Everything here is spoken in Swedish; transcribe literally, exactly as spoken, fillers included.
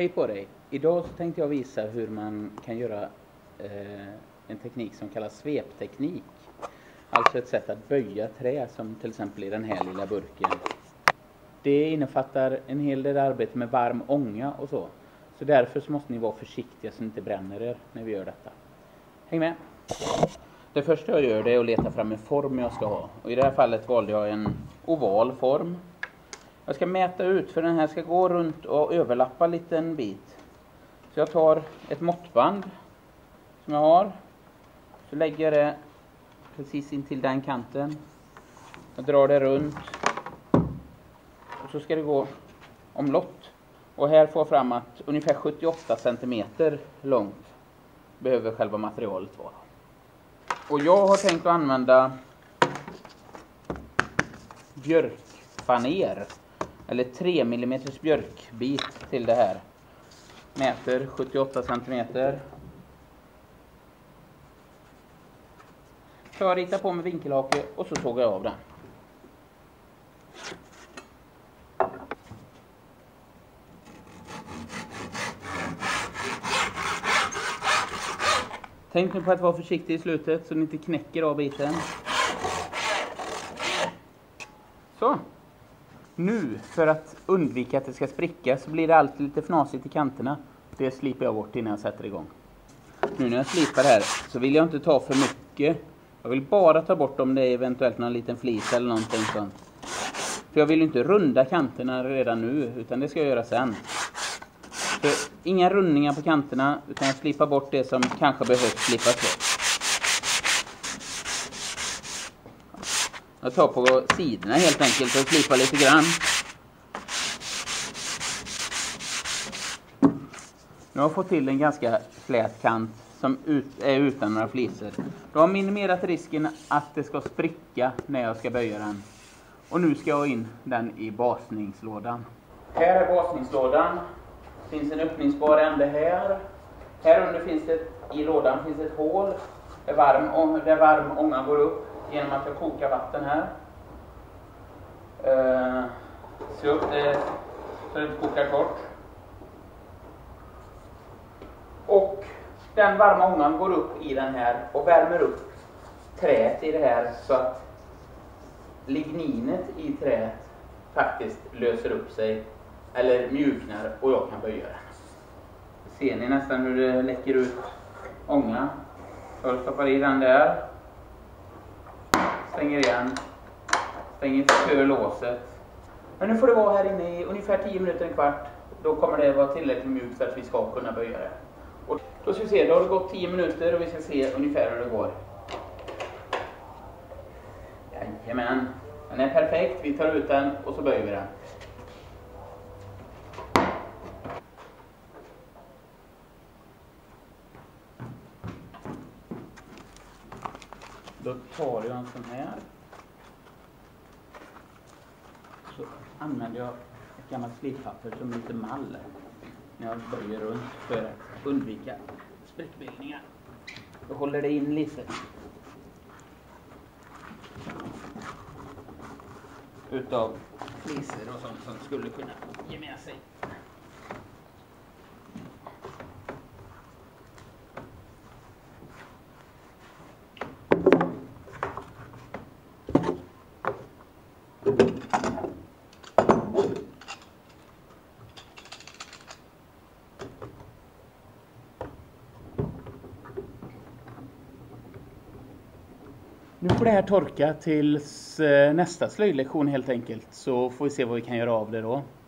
Hej på dig! Idag så tänkte jag visa hur man kan göra eh, en teknik som kallas svepteknik. Alltså ett sätt att böja trä, som till exempel i den här lilla burken. Det innefattar en hel del arbete med varm ånga och så. Så därför så måste ni vara försiktiga så ni inte bränner er när vi gör detta. Häng med! Det första jag gör det är att leta fram en form jag ska ha. Och i det här fallet valde jag en oval form. Jag ska mäta ut, för den här ska gå runt och överlappa en liten bit. Så jag tar ett måttband som jag har. Så lägger jag det precis in till den kanten. Jag drar det runt. Och så ska det gå omlott. Och här får jag fram att ungefär sjuttioåtta centimeter långt behöver själva materialet vara. Och jag har tänkt att använda björkfaner. Eller tre millimeter björkbit till det här. Mäter sjuttioåtta centimeter. Så jag ritar på med vinkelhake och så sågar jag av den. Tänk nu på att vara försiktig i slutet så ni inte knäcker av biten. Så. Nu, för att undvika att det ska spricka, så blir det alltid lite fnasigt i kanterna. Det slipar jag bort innan jag sätter igång. Nu när jag slipar här så vill jag inte ta för mycket. Jag vill bara ta bort om det är eventuellt någon liten flis eller någonting sånt. För jag vill inte runda kanterna redan nu, utan det ska jag göra sen. Så inga rundningar på kanterna, utan jag slipar bort det som kanske behövs slipas bort. Jag tar på sidorna helt enkelt och slipar lite grann. Nu har jag fått till en ganska slät kant som ut, är utan några fliser. Då har jag minimerat risken att det ska spricka när jag ska böja den. Och nu ska jag ha in den i basningslådan. Här är basningslådan. Det finns en öppningsbar ände här. Här under finns det, i lådan finns ett hål där varm, där varm ånga går upp genom att jag kokar vatten här. Uh, så upp det så det kokar kort. Och den varma ångan går upp i den här och värmer upp träet i det här så att ligninet i träet faktiskt löser upp sig eller mjuknar och jag kan böja den. Ser ni nästan hur det läcker ut ånga? Jag stoppar i den där. Stänger igen. Stänger för låset. Men nu får det vara här inne i ungefär tio minuter, en kvart. Då kommer det vara tillräckligt mjukt för att vi ska kunna böja det. Och då ska vi se, då har det gått tio minuter och vi ska se ungefär hur det går. Jajamän. Den är perfekt. Vi tar ut den och så böjer vi den. Då tar jag en sån här. Så använder jag ett gammalt slipapper som lite mall när jag böjer runt för att undvika sprickbildningar. Då håller det in lite. Utav fliser och sånt som skulle kunna ge med sig. Nu får det här torka tills nästa slöjdlektion helt enkelt, så får vi se vad vi kan göra av det då.